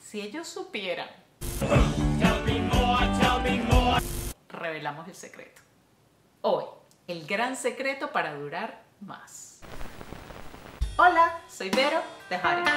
Si ellos supieran. Revelamos el secreto. Hoy, el gran secreto para durar más. Hola, soy Vero de Harry.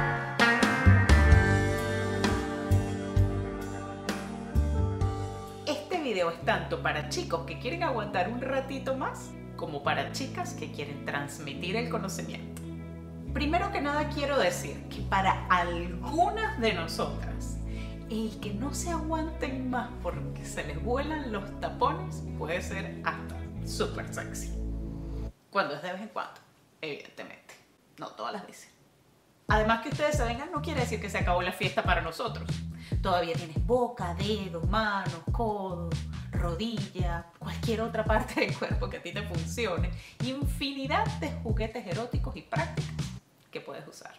Este video es tanto para chicos que quieren aguantar un ratito más, como para chicas que quieren transmitir el conocimiento. Primero que nada quiero decir que para algunas de nosotras, el que no se aguanten más porque se les vuelan los tapones puede ser hasta súper sexy. Cuando es de vez en cuando, evidentemente. No todas las veces. Además que ustedes se vengan no quiere decir que se acabó la fiesta para nosotros. Todavía tienes boca, dedos, manos, codos, rodilla, cualquier otra parte del cuerpo que a ti te funcione. Y infinidad de juguetes eróticos y prácticas que puedes usar.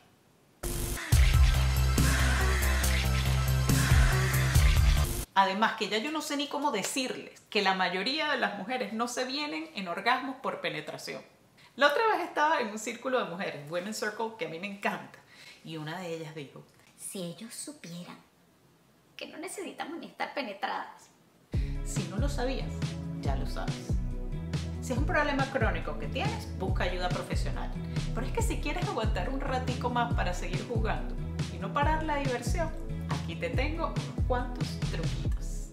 Además que ya yo no sé ni cómo decirles que la mayoría de las mujeres no se vienen en orgasmos por penetración. La otra vez estaba en un círculo de mujeres, Women's Circle, que a mí me encanta, y una de ellas dijo: si ellos supieran que no necesitamos ni estar penetradas. Si no lo sabías, ya lo sabes. Si es un problema crónico que tienes, busca ayuda profesional. Pero es que si quieres aguantar un ratico más para seguir jugando y no parar la diversión, aquí te tengo unos cuantos truquitos.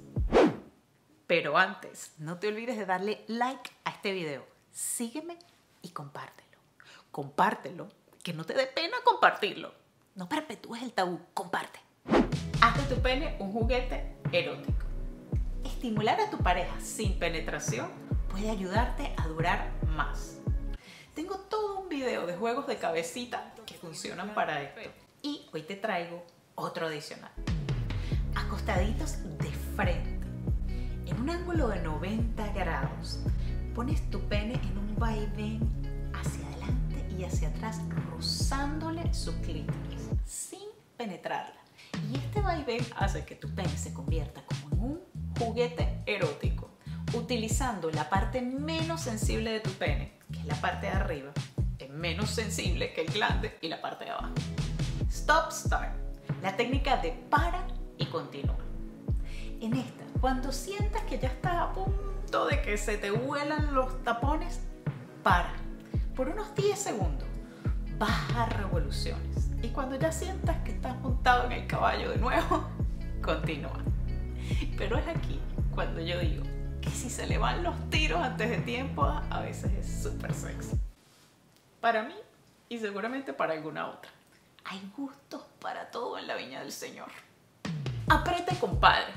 Pero antes, no te olvides de darle like a este video. Sígueme y compártelo. Compártelo, que no te dé pena compartirlo. No perpetúes el tabú, comparte. Haz de tu pene un juguete erótico. Estimular a tu pareja sin penetración puede ayudarte a durar más. Tengo todo un video de juegos de cabecita que funcionan para esto. Y hoy te traigo otro adicional. Acostaditos de frente, en un ángulo de 90 grados, pones tu pene en un vaivén hacia adelante y hacia atrás, rozándole su clítoris, sin penetrarla. Y este vaivén hace que tu pene se convierta como en un juguete erótico, utilizando la parte menos sensible de tu pene, que es la parte de arriba, es menos sensible que el glande, y la parte de abajo. Stop, start. La técnica de para y continúa. En esta, cuando sientas que ya estás a punto de que se te vuelan los tapones, para. Por unos 10 segundos, baja revoluciones. Y cuando ya sientas que estás montado en el caballo de nuevo, continúa. Pero es aquí cuando yo digo que si se le van los tiros antes de tiempo, a veces es súper sexy. Para mí, y seguramente para alguna otra. Hay gustos para todo en la viña del Señor. Apriete, compadre.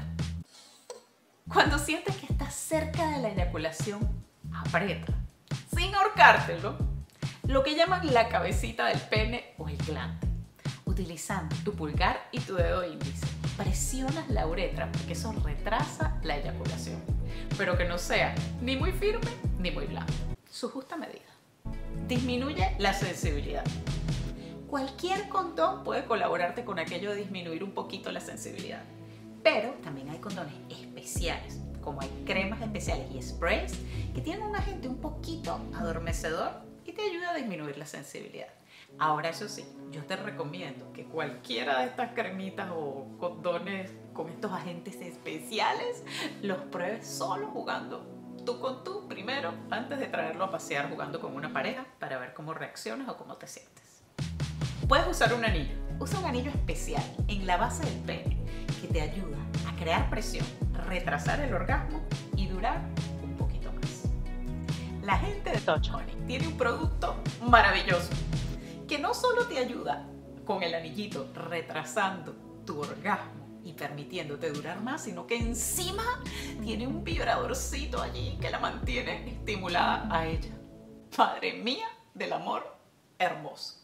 Cuando sientes que estás cerca de la eyaculación, aprieta, sin ahorcártelo, lo que llaman la cabecita del pene o el glande. Utilizando tu pulgar y tu dedo índice, presionas la uretra porque eso retrasa la eyaculación, pero que no sea ni muy firme ni muy blando. Su justa medida. Disminuye la sensibilidad. Cualquier condón puede colaborarte con aquello de disminuir un poquito la sensibilidad. Pero también hay condones especiales, como hay cremas especiales y sprays que tienen un agente un poquito adormecedor y te ayuda a disminuir la sensibilidad. Ahora, eso sí, yo te recomiendo que cualquiera de estas cremitas o condones con estos agentes especiales los pruebes solo jugando tú con tú primero, antes de traerlo a pasear jugando con una pareja, para ver cómo reaccionas o cómo te sientes. Puedes usar un anillo. Usa un anillo especial en la base del pene que te ayuda a crear presión, retrasar el orgasmo y durar un poquito más. La gente de Touch Honey tiene un producto maravilloso que no solo te ayuda con el anillito retrasando tu orgasmo y permitiéndote durar más, sino que encima tiene un vibradorcito allí que la mantiene estimulada a ella. Madre mía del amor hermoso.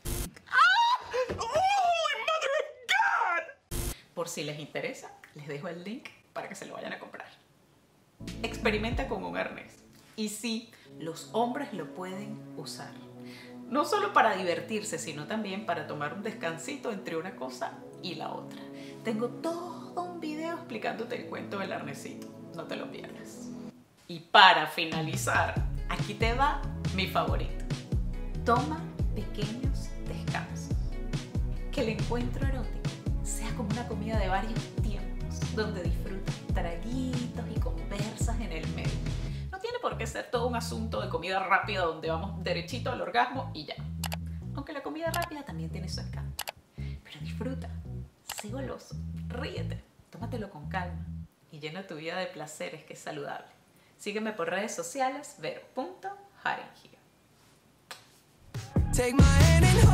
Por si les interesa, les dejo el link para que se lo vayan a comprar. Experimenta con un arnés. Y sí, los hombres lo pueden usar. No solo para divertirse, sino también para tomar un descansito entre una cosa y la otra. Tengo todo un video explicándote el cuento del arnesito. No te lo pierdas. Y para finalizar, aquí te va mi favorito. Toma pequeños descansos. Que el encuentro erótico sea como comida de varios tiempos, donde disfrutas traguitos y conversas en el medio. No tiene por qué ser todo un asunto de comida rápida donde vamos derechito al orgasmo y ya. Aunque la comida rápida también tiene su encanto. Pero disfruta, sé goloso, ríete, tómatelo con calma y llena tu vida de placeres, que es saludable. Sígueme por redes sociales, vero.haringhere.